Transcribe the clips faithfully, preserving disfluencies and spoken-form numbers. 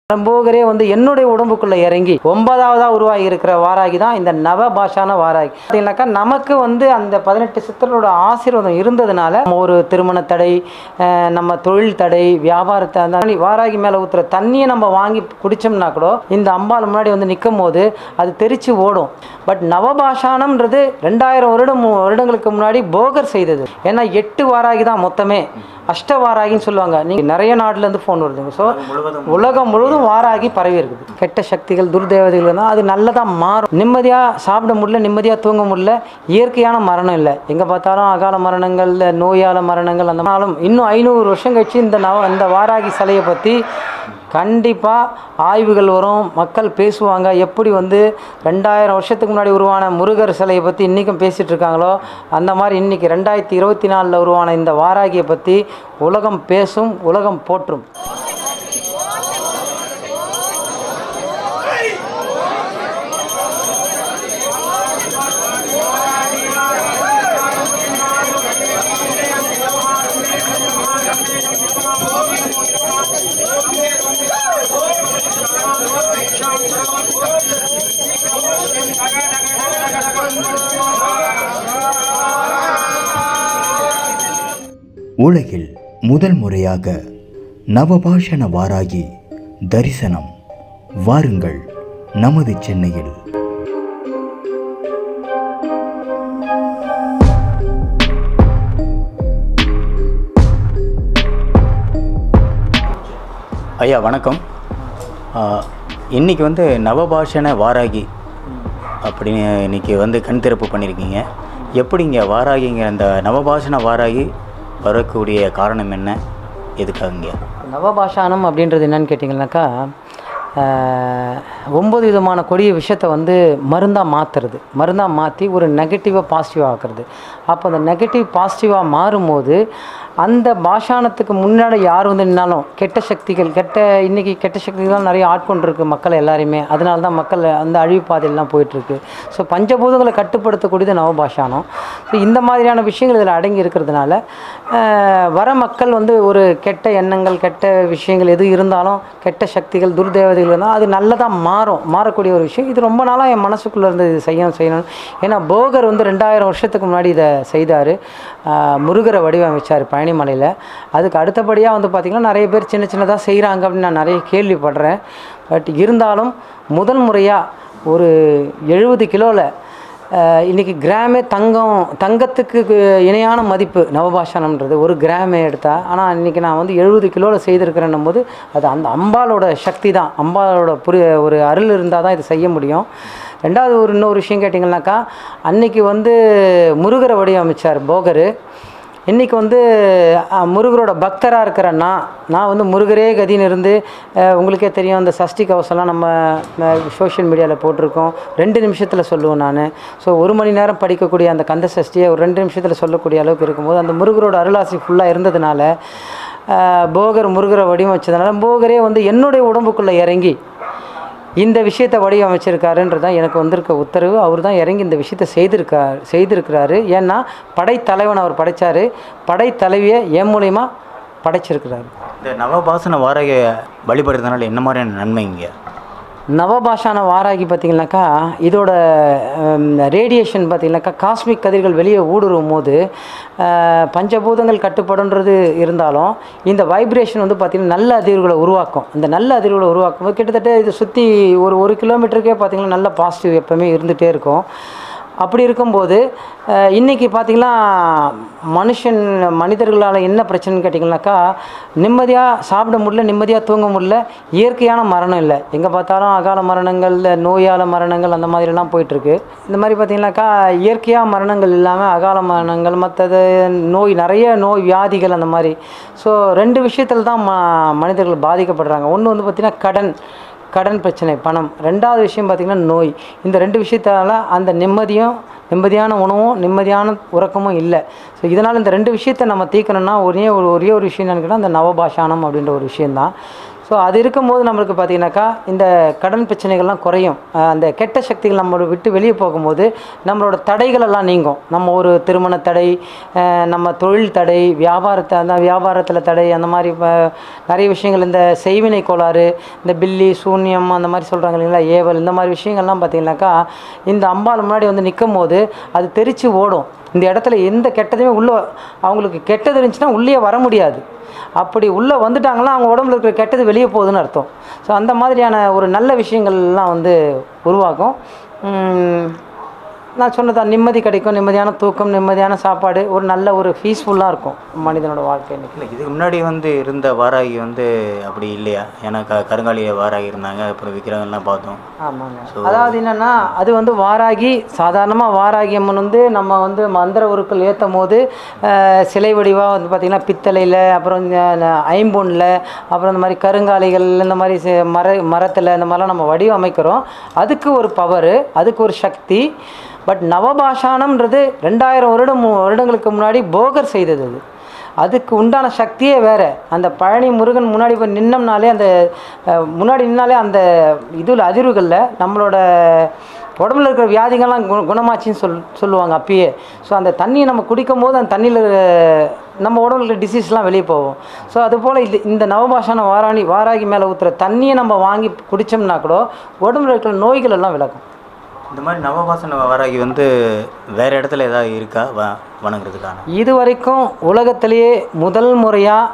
போகரே வந்து என்னுடைய உடம்புக்குள்ள இறங்கி ஒன்பதாவதா உருவாகி இருக்கிற வாராகி தான் இந்த நவபாஷான வாராகி. பார்த்தீங்கன்னாக்கா நமக்கு வந்து அந்த பதினெட்டு சித்தர்களோட ஆசீர்வாதம் இருந்ததுனால ஒரு திருமண தடை, நம்ம தொழில் தடை, வியாபாரத்தை அந்த வாராகி மேலே ஊற்றுற தண்ணியை நம்ம வாங்கி குடித்தோம்னா கூட இந்த அம்பாள் முன்னாடி வந்து நிற்கும் போது அது தெரிச்சு ஓடும். பட் நவபாஷானம்ன்றது ரெண்டாயிரம் வருடம் வருடங்களுக்கு முன்னாடி போகர் செய்தது. ஏன்னா எட்டு வாராகி தான் மொத்தமே, அஷ்ட வாராகின்னு சொல்லுவாங்க. நீங்கள் நிறைய நாட்டிலேருந்து ஃபோன் வருதுங்க. ஸோ உலகம் முழுவதும் வாராகி பரவி இருக்குது. கெட்ட சக்திகள், துர்தேவதைகள் தான் அது நல்லதாக மாறும். நிம்மதியாக சாப்பிட முடியல, நிம்மதியாக தூங்க முடியல, இயற்கையான மரணம் இல்லை. எங்கே பார்த்தாலும் அகால மரணங்கள், நோயால மரணங்கள். அந்த நாளும் இன்னும் ஐநூறு வருஷம் கழிச்சு இந்த நவ இந்த வாராகி சிலையை பற்றி கண்டிப்பாக ஆய்வுகள் வரும், மக்கள் பேசுவாங்க. எப்படி வந்து ரெண்டாயிரம் வருஷத்துக்கு முன்னாடி உருவான முருகர் சிலையை பற்றி இன்றைக்கும் பேசிகிட்டு இருக்காங்களோ அந்த மாதிரி இன்றைக்கி ரெண்டாயிரத்தி இருபத்தி நாலில் உருவான இந்த வாராகியை பற்றி உலகம் பேசும், உலகம் போற்றும். உலகில் முதல் முறையாக நவபாஷண வாராகி தரிசனம். வாருங்கள் நமது சென்னையில். ஐயா வணக்கம். இன்றைக்கி வந்து நவபாஷண வாராகி அப்படின்னு இன்றைக்கி வந்து கண் திறப்பு பண்ணியிருக்கீங்க. எப்படிங்க வாராகிங்க அந்த நவபாஷண வாராகி வரக்கூடிய காரணம் என்ன, எதுக்காகங்க? நவபாஷானம் அப்படின்றது என்னன்னு கேட்டிங்கன்னாக்கா, ஒம்பது விதமான கொடிய விஷயத்தை வந்து மருந்தாக மாற்றுறது, மருந்தாக மாற்றி ஒரு நெகட்டிவாக பாசிட்டிவாக ஆக்குறது. அப்போ அந்த நெகட்டிவ் பாசிட்டிவாக மாறும்போது அந்த பாஷானத்துக்கு முன்னாடி யார் வந்து நின்னாலும் கெட்ட சக்திகள், கெட்ட இன்றைக்கி கெட்ட சக்திகள் நிறைய ஆட்கொண்டிருக்கு மக்களை எல்லாரையுமே. அதனால தான் மக்கள் அந்த அழிவு பாதையெல்லாம் போயிட்டுருக்கு. ஸோ பஞ்சபூதங்களை கட்டுப்படுத்தக்கூடியது நவபாஷானம். ஸோ இந்த மாதிரியான விஷயங்கள் இதில் அடங்கி இருக்கிறதுனால வர மக்கள் வந்து ஒரு கெட்ட எண்ணங்கள், கெட்ட விஷயங்கள் எது இருந்தாலும், கெட்ட சக்திகள், துர்தேவதைகள் இருந்தால் அது நல்லதாக மாறும், மாறக்கூடிய ஒரு விஷயம். இது ரொம்ப நாளாக என் மனசுக்குள்ளே இருந்து இது செய்யணும் செய்யணும் ஏன்னா போகர் வந்து ரெண்டாயிரம் வருஷத்துக்கு முன்னாடி இதை செய்தார். முருகரை வடிவமைச்சார் பழனிமலையில். அதுக்கு அடுத்தபடியாக வந்து பார்த்திங்கன்னா நிறைய பேர் சின்ன சின்னதாக செய்கிறாங்க அப்படின்னு நான் நிறைய கேள்விப்படுறேன். பட் இருந்தாலும் முதல் முறையாக ஒரு எழுபது கிலோவில் இன்றைக்கி கிராமே தங்கம், தங்கத்துக்கு இணையான மதிப்பு நவபாஷானம்ன்றது ஒரு கிராமே எடுத்தால். ஆனால் இன்றைக்கி நான் வந்து எழுபது கிலோவில் செய்திருக்கிறேன்னும் போது அது அந்த அம்பாலோட சக்தி தான், அம்பாலோட புரி ஒரு அருள் இருந்தால் தான் இது செய்ய முடியும். ரெண்டாவது ஒரு இன்னொரு விஷயம் கேட்டிங்கன்னாக்கா, அன்றைக்கி வந்து முருகரை வடிவமைச்சார் போகர். இன்றைக்கி வந்து முருகரோட பக்தராக இருக்கிற நான் நான் வந்து முருகரே கதின்னு இருந்து, உங்களுக்கே தெரியும் இந்த சஷ்டி கவசம்லாம் நம்ம சோஷியல் மீடியாவில் போட்டிருக்கோம். ரெண்டு நிமிஷத்தில் சொல்லுவேன் நான். ஸோ ஒரு மணி நேரம் படிக்கக்கூடிய அந்த கந்த சஷ்டியை ஒரு ரெண்டு நிமிஷத்தில் சொல்லக்கூடிய அளவுக்கு இருக்கும்போது அந்த முருகரோட அருளாசி ஃபுல்லாக இருந்ததுனால, போகர் முருகரை வடிவமைச்சதுனால போகரே வந்து என்னுடைய உடம்புக்குள்ளே இறங்கி இந்த விஷயத்தை வடிவமைச்சிருக்காருன்றது தான் எனக்கு வந்திருக்க உத்தரவு. அவர் தான் இறங்கி இந்த விஷயத்தை செய்திருக்கார் செய்திருக்கிறாரு ஏன்னா படைத்தலைவன் அவர் படைத்தார், படைத்தலைவியை என் மூலயமா படைச்சிருக்கிறாரு. இந்த நவபாஷண வாராகி வழிபடுறதுனால என்ன மாதிரியான நன்மைங்க? நவபாஷான வாராகி பார்த்திங்கனாக்கா, இதோட ரேடியேஷன் பார்த்திங்கனாக்கா காஸ்மிக் கதிர்கள் வெளியே ஊடுருவும் போது பஞ்சபூதங்கள் கட்டுப்படுன்றது இருந்தாலும் இந்த வைப்ரேஷன் வந்து பார்த்திங்கன்னா நல்ல அதிர்வுகளை உருவாக்கும். இந்த நல்ல அதிர்வுகளை உருவாக்கும் போது கிட்டத்தட்ட இது சுற்றி ஒரு ஒரு கிலோமீட்டருக்கே பார்த்திங்கன்னா நல்ல பாசிட்டிவ் எப்போவுமே இருந்துகிட்டே இருக்கும். அப்படி இருக்கும்போது இன்றைக்கி பார்த்திங்கன்னா மனுஷன் மனிதர்களால் என்ன பிரச்சனைன்னு கேட்டிங்கனாக்கா, நிம்மதியாக சாப்பிட முடியல, நிம்மதியாக தூங்க முடியல, இயற்கையான மரணம் இல்லை. எங்கே பார்த்தாலும் அகால மரணங்கள், நோயால மரணங்கள் அந்த மாதிரிலாம் போயிட்டுருக்கு. இந்த மாதிரி பார்த்திங்கனாக்கா இயற்கையாக மரணங்கள் இல்லாமல் அகால மரணங்கள், மற்றது நோய், நிறைய நோய் வியாதிகள் அந்த மாதிரி. ஸோ ரெண்டு விஷயத்தில் தான் ம மனிதர்கள் பாதிக்கப்படுறாங்க. ஒன்று வந்து பார்த்திங்கன்னா கடன் கடன் பிரச்சனை, பணம். ரெண்டாவது விஷயம் பார்த்திங்கன்னா நோய். இந்த ரெண்டு விஷயத்தால் அந்த நிம்மதியும், நிம்மதியான உணவும், நிம்மதியான உறக்கமும் இல்லை. ஸோ இதனால் இந்த ரெண்டு விஷயத்தை நம்ம தீர்க்கணும்னா ஒரே ஒரு ஒரே ஒரு விஷயம் என்னன்னு கேட்டால் அந்த நவபாஷானம் அப்படின்ற ஒரு விஷயந்தான். ஸோ அது இருக்கும்போது நம்மளுக்கு பார்த்திங்கனாக்கா இந்த கடன் பிரச்சனைகள்லாம் குறையும். அந்த கெட்ட சக்திகள் நம்மளை விட்டு வெளியே போகும்போது நம்மளோட தடைகளெல்லாம் நீங்கும். நம்ம ஒரு திருமண தடை, நம்ம தொழில் தடை, வியாபாரத்தை அந்த வியாபாரத்தில் தடை, அந்த மாதிரி நிறைய விஷயங்கள், இந்த செய்வினை கோளாறு, இந்த பில்லி சூன்யம் அந்த மாதிரி சொல்கிறாங்க இல்லைங்களா, ஏவல், இந்த மாதிரி விஷயங்கள்லாம் பார்த்திங்கனாக்கா இந்த அம்பாள் முன்னாடி வந்து நிற்கும் போது அது தெரித்து ஓடும். இந்த இடத்துல எந்த கெட்டதுமே உள்ளே, அவங்களுக்கு கெட்டது இருந்துச்சுன்னா உள்ளே வர முடியாது. அப்படி உள்ளே வந்துட்டாங்கன்னா அவங்க உடம்புல இருக்கிற கெட்டது வெளியே போகுதுன்னு அர்த்தம். ஸோ அந்த மாதிரியான ஒரு நல்ல விஷயங்கள்லாம் வந்து உருவாக்கும். நான் சொன்னதான், நிம்மதி கிடைக்கும், நிம்மதியான தூக்கம், நிம்மதியான சாப்பாடு, ஒரு நல்ல ஒரு பீஸ்ஃபுல்லாக இருக்கும் மனிதனோட வாழ்க்கை. இன்னைக்கு இல்லை, இதுக்கு முன்னாடி வந்து இருந்த வாராகி வந்து அப்படி இல்லையா? ஏன்னா க கருங்காலிய வாராகி இருந்தாங்க, அப்புறம் விக்கிரகம்லாம் பார்த்தோம். ஆமாங்க. அதாவது என்னென்னா, அது வந்து வாராகி சாதாரணமாக வாராகி அம்மன் வந்து நம்ம வந்து மந்திர உருக்கள் ஏற்றும் போது சிலை வடிவாக வந்து பார்த்திங்கன்னா பித்தளையில், அப்புறம் ஐம்பொன்னில், அப்புறம் இந்த மாதிரி கருங்காலிகள், இந்த மாதிரி மர மரத்தில் இந்த மாதிரிலாம் நம்ம வடிவமைக்கிறோம். அதுக்கு ஒரு பவரு, அதுக்கு ஒரு சக்தி. பட் நவபாஷானம்ன்றது ரெண்டாயிரம் வருடம் வருடங்களுக்கு முன்னாடி போகர் செய்தது. அது அதுக்கு உண்டான சக்தியே வேறு. அந்த பழனி முருகன் முன்னாடி போய் நின்னோம்னாலே, அந்த முன்னாடி நின்னாலே அந்த இதில் அதிர்வுகளில் நம்மளோட உடம்புல இருக்கிற வியாதிகள்லாம் கு குணமாச்சின்னு சொல் சொல்லுவாங்க அப்பயே. ஸோ அந்த தண்ணியை நம்ம குடிக்கும் போது அந்த தண்ணியில் நம்ம உடம்புல இருக்கிற டிசீஸ்லாம் வெளியே போகும். ஸோ அதுபோல் இது இந்த நவபாஷான வாராணி வாராகி மேலே ஊற்றுற தண்ணியை நம்ம வாங்கி குடித்தோம்னா கூட உடம்புல இருக்கிற நோய்கள் எல்லாம் விளக்கும். இந்த மாதிரி நவபாசன வாராகி வந்து வேறு இடத்துல ஏதாவது இருக்கா வ வணங்குறதுக்கான? இது வரைக்கும் உலகத்திலேயே முதல் முறையாக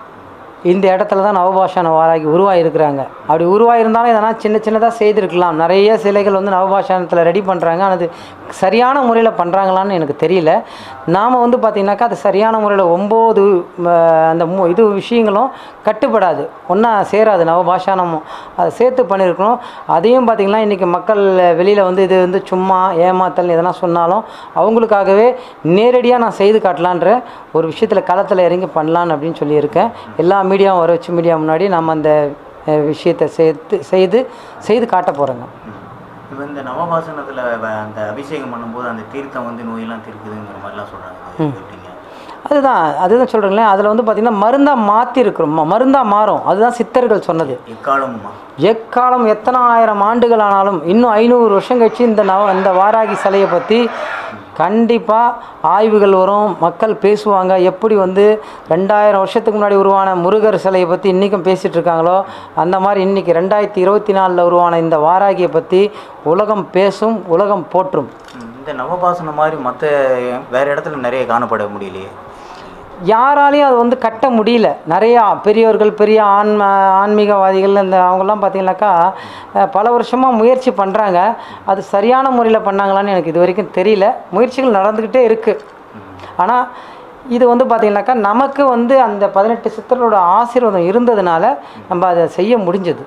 இந்த இடத்துல தான் நவபாஷான வாராகி உருவாகிருக்கிறாங்க. அப்படி உருவாகிருந்தாலும் இதனால் சின்ன சின்னதாக செய்திருக்கலாம். நிறைய சிலைகள் வந்து நவபாஷானத்தில் ரெடி பண்ணுறாங்க. ஆனால் அது சரியான முறையில் பண்ணுறாங்களான்னு எனக்கு தெரியல. நாம் வந்து பார்த்திங்கனாக்கா அது சரியான முறையில் ஒம்பது அந்த மூ இது விஷயங்களும் கட்டுப்படாது, ஒன்றா சேராது. நவபாஷானமும் அதை சேர்த்து பண்ணியிருக்கணும். அதையும் பார்த்திங்கன்னா இன்றைக்கி மக்கள் வெளியில் வந்து இது வந்து சும்மா ஏமாத்தல் எதனா சொன்னாலும் அவங்களுக்காகவே நேரடியாக நான் செய்து காட்டலான்ற ஒரு விஷயத்தில் களத்தில் இறங்கி பண்ணலான்னு அப்படின்னு சொல்லியிருக்கேன். எல்லா மீடியாவும் வர வச்சு மீடியா முன்னாடி நம்ம அந்த விஷயத்தை சேர்த்து செய்து செய்து காட்ட போகிறோங்க. இப்போ இந்த நவபாசனத்தில் அந்த அபிஷேகம் பண்ணும்போது அந்த தீர்த்தம் வந்து நோயெல்லாம் தீர்க்குதுங்கிற மாதிரிலாம் சொல்கிறாங்க. அதுதான் அதுதான் சொல்கிறேங்களேன். அதில் வந்து பார்த்திங்கன்னா மருந்தாக மாற்றி இருக்கிறோம், மருந்தாக மாறும். அதுதான் சித்தர்கள் சொன்னது. எக்காலமுமா எக்காலம் எத்தனை ஆயிரம் ஆண்டுகள் ஆனாலும், இன்னும் ஐநூறு வருஷம் கழிச்சு இந்த நவ இந்த வாராகி சிலையை பற்றி கண்டிப்பாக ஆய்வுகள் வரும், மக்கள் பேசுவாங்க. எப்படி வந்து ரெண்டாயிரம் வருஷத்துக்கு முன்னாடி உருவான முருகர் சிலையை பற்றி இன்றைக்கும் பேசிகிட்டு இருக்காங்களோ, அந்த மாதிரி இன்றைக்கி ரெண்டாயிரத்தி இருபத்தி நாலில் உருவான இந்த வாராகியை பற்றி உலகம் பேசும், உலகம் போற்றும். இந்த நவபாசனம் மாதிரி மற்ற வேறு இடத்துல நிறைய காணப்பட முடியலையே. யாராலையும் அது வந்து கட்ட முடியல. நிறையா பெரியவர்கள், பெரிய ஆன்ம ஆன்மீகவாதிகள் இந்த அவங்கெல்லாம் பார்த்திங்கனாக்கா பல வருஷமாக முயற்சி பண்ணுறாங்க. அது சரியான முறையில் பண்ணாங்களான்னு எனக்கு இது வரைக்கும் தெரியல. முயற்சிகள் நடந்துக்கிட்டே இருக்குது. ஆனால் இது வந்து பார்த்திங்கனாக்கா நமக்கு வந்து அந்த பதினெட்டு சித்தர்களோட ஆசீர்வாதம் இருந்ததுனால நம்ம அதை செய்ய முடிஞ்சது.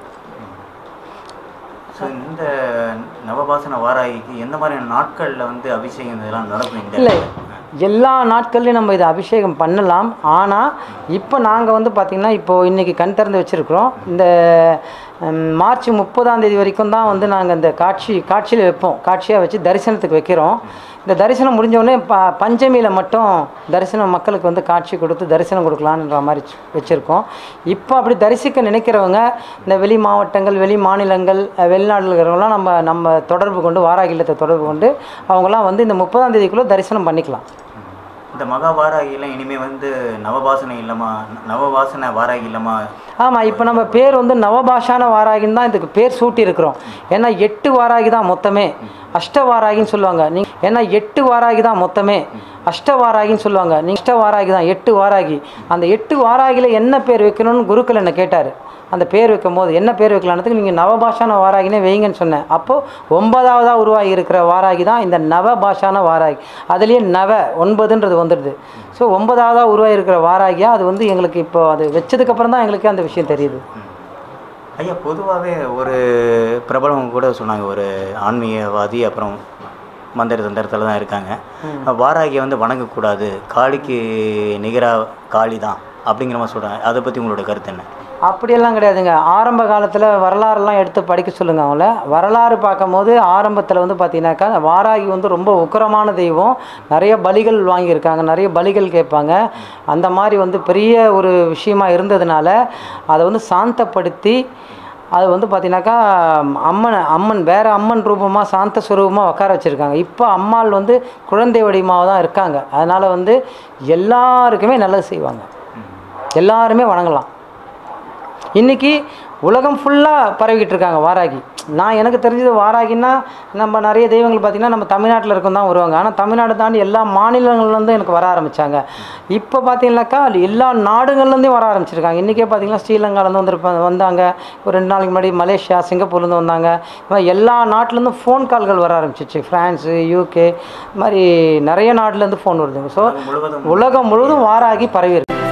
ஸோ இந்த நவபாசன வாராகிக்கு எந்த மாதிரியான நாட்களில் வந்து அபிஷேகம் இதெல்லாம் நடக்கும்? இல்லை, எல்லா நாட்கள்லையும் நம்ம இதை அபிஷேகம் பண்ணலாம். ஆனால் இப்போ நாங்கள் வந்து பார்த்திங்கன்னா இப்போது இன்றைக்கி கண் திறந்து வச்சுருக்குறோம். இந்த மார்ச் முப்பதாம் தேதி வரைக்கும் தான் வந்து நாங்கள் இந்த காட்சி காட்சியில் வைப்போம், காட்சியாக வச்சு தரிசனத்துக்கு வைக்கிறோம். இந்த தரிசனம் முடிஞ்சோடனே ப பஞ்சமியில் மட்டும் தரிசனம் மக்களுக்கு வந்து காட்சி கொடுத்து தரிசனம் கொடுக்கலான்ற மாதிரி வச்சுருக்கோம். இப்போ அப்படி தரிசிக்க நினைக்கிறவங்க இந்த வெளி மாவட்டங்கள், வெளி மாநிலங்கள், வெளிநாட்டில் இருக்கிறவங்களாம் நம்ம நம்ம தொடர்பு கொண்டு வாராகி இல்லத்தை தொடர்பு கொண்டு அவங்களாம் வந்து இந்த முப்பதாம் தேதிக்குள்ளே தரிசனம் பண்ணிக்கலாம். இந்த மகா வாராகிலாம் இனிமேல் வந்து நவபாசனை இல்லமா, நவபாசன வாராகி இல்லமா? ஆமாம், இப்போ நம்ம பேர் வந்து நவபாஷான வாராகின்னு தான் இதுக்கு பேர் சூட்டி இருக்கிறோம். ஏன்னா எட்டு வாராகி தான் மொத்தமே, அஷ்ட வாராகின்னு சொல்லுவாங்க. நீ ஏன்னா எட்டு வாராகி தான் மொத்தமே, அஷ்ட வாராகின்னு சொல்லுவாங்க. நீ அஷ்ட வாராகி தான், எட்டு வாராகி. அந்த எட்டு வாராகியில் என்ன பேர் வைக்கணும்னு குருக்கள் என்னை கேட்டார். அந்த பேர் வைக்கும் போது என்ன பேர் வைக்கலான்றதுக்கு நீங்கள் நவபாஷான வாராகினே வைங்கன்னு சொன்னேன். அப்போது ஒன்பதாவதாக உருவாகி இருக்கிற வாராகி தான் இந்த நவபாஷான வாராகி. அதுலேயே நவ ஒன்பதுன்றது வந்துடுது. ஸோ ஒன்பதாவதாக உருவாகி இருக்கிற வாராகியாக அது வந்து எங்களுக்கு இப்போ அது வச்சதுக்கப்புறம் தான் எங்களுக்கு அந்த விஷயம் தெரியுது. ஐயா, பொதுவாகவே ஒரு பிரபலம் கூட சொன்னாங்க, ஒரு ஆன்மீகவாதி அப்புறம் மந்திர தந்திரத்தில் தான் இருக்காங்க, வாராகியை வந்து வணங்கக்கூடாது, காளிக்கு நிகராக காளி தான் அப்படிங்கிற மாதிரி சொல்கிறாங்க. அதை பற்றி உங்களோட கருத்து என்ன? அப்படியெல்லாம் கிடையாதுங்க. ஆரம்ப காலத்தில் வரலாறுலாம் எடுத்து படிக்க சொல்லுங்கள் அவங்கள. வரலாறு பார்க்கும்போது ஆரம்பத்தில் வந்து பார்த்தீங்கன்னாக்கா வாராகி வந்து ரொம்ப உக்கிரமான தெய்வம். நிறைய பலிகள் வாங்கியிருக்காங்க, நிறைய பலிகள் கேட்பாங்க. அந்த மாதிரி வந்து பெரிய ஒரு விஷயமா இருந்ததுனால அதை வந்து சாந்தப்படுத்தி அது வந்து பார்த்தீங்கன்னாக்கா அம்மன் அம்மன் வேறு அம்மன் ரூபமாக சாந்த சுரூபமாக உட்கார வச்சுருக்காங்க. இப்போ அம்மாள் வந்து குழந்தை வடிவமாக தான் இருக்காங்க. அதனால் வந்து எல்லாருக்குமே நல்லது செய்வாங்க, எல்லாருமே வணங்கலாம். இன்றைக்கி உலகம் ஃபுல்லாக பரவிக்கிட்டு இருக்காங்க வாராகி. நான் எனக்கு தெரிஞ்சது வாராகின்னா நம்ம நிறைய தெய்வங்கள் பார்த்திங்கன்னா நம்ம தமிழ்நாட்டில் இருக்கும் தான் வருவாங்க. ஆனால் தமிழ்நாடு தாண்டி எல்லா மாநிலங்கள்லேருந்தும் எனக்கு வர ஆரம்பித்தாங்க. இப்போ பார்த்தீங்கன்னாக்கா எல்லா நாடுகள்லேருந்தும் வர ஆரம்பிச்சிருக்காங்க. இன்றைக்கே பார்த்திங்கன்னா ஸ்ரீலங்காலேருந்து வந்துருப்பாங்க வந்தாங்க, ஒரு ரெண்டு நாளைக்கு முன்னாடி மலேசியா சிங்கப்பூர்லேருந்து வந்தாங்க. இது மாதிரி எல்லா நாட்டிலேருந்தும் ஃபோன் கால்கள் வர ஆரம்பிச்சிச்சு. ஃப்ரான்ஸு, யூகே, இது மாதிரி நிறைய நாட்டிலேருந்து ஃபோன் வருதுங்க. ஸோ உலகம் முழுவதும் வாராகி பரவி இருக்கு.